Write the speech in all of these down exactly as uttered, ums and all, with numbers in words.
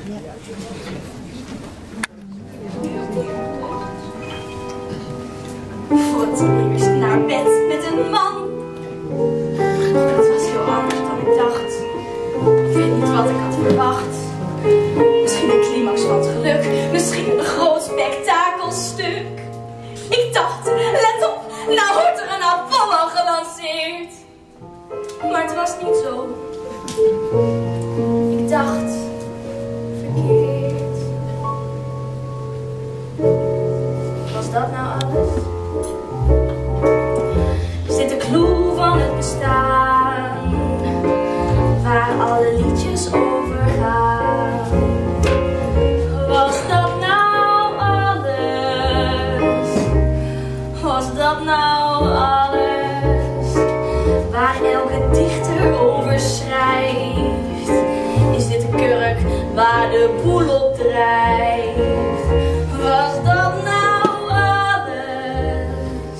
Voor het eerst naar bed met een man. Het was heel anders dan ik dacht. Ik weet niet wat ik had verwacht. Misschien de climax van het geluk. Misschien een groot spektakelstuk. Ik dacht, let op, nou wordt er een Apollo gelanceerd. Maar het was niet zo. Ik dacht, verkeerd. Was dat nou alles? Is dit de clue van het bestaan? Waar alle liedjes over gaan? Was dat nou alles? Was dat nou alles? Waar elke dichter over schrijft? Is dit de kurk waar de boel op drijft? Was dat nou alles?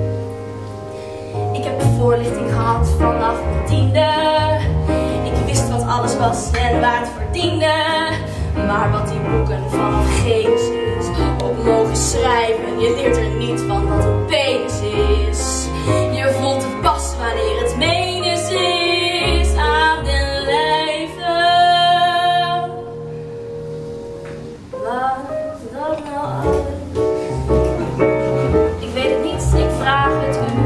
Ik heb voorlichting gehad vanaf mijn tiende. Ik wist wat alles was en waar het verdiende. Maar wat die boeken van Genesis op mogen schrijven, je leert er niet van dat het penis is. Je voelt het pas wanneer het menens is aan den lijve. Was dat nou alles? Ik weet het niet, ik vraag het u.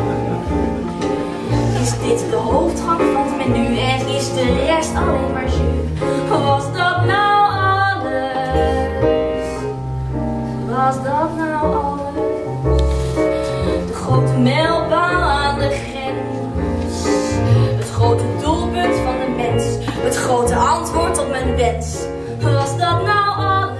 Is dit de hoofdgang van het menu en is de rest alleen maar jus? Was dat nou alles? Was dat nou alles? De grote mijlpaal aan de grens. Het grote doelpunt van de mens. Het grote antwoord op mijn wens. Was dat nou alles?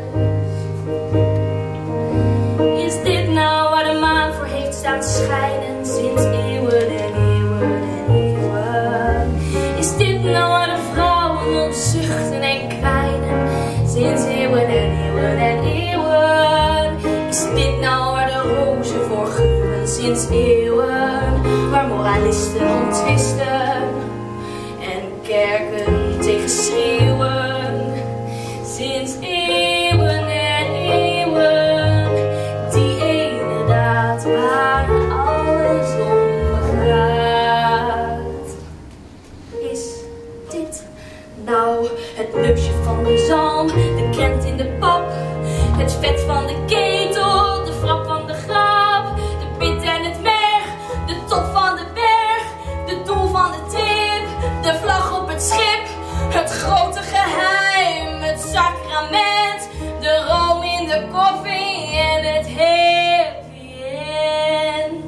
Is dit nou waar de maan voor heeft staan schijnen sinds eeuwen en eeuwen en eeuwen? Is dit nou waar de vrouwen op zuchten en kwijnen sinds eeuwen en eeuwen en eeuwen? Is dit nou waar de rozen voor geuren sinds eeuwen? Waar moralisten om twisten en kerken tegen schreeuwen sinds eeuwen en eeuwen? Die ene daad waar alles om gaat. Is dit nou het neusje van de zalm, de krent in de pap, het vet van de ketel, de frap van de grap, de pit en het merg, de top van de berg, de doel van de trip, de vlag op het schip, het grote geheim, het sacrament, de room in de koffie en het happy end?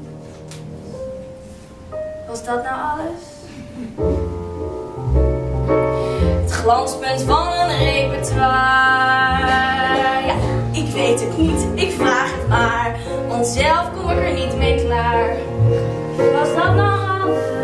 Was dat nou alles? Het glanspunt van een repertoire. Ja, ik weet het niet, ik vraag het maar, want zelf kom ik er niet mee klaar. Was dat nou alles?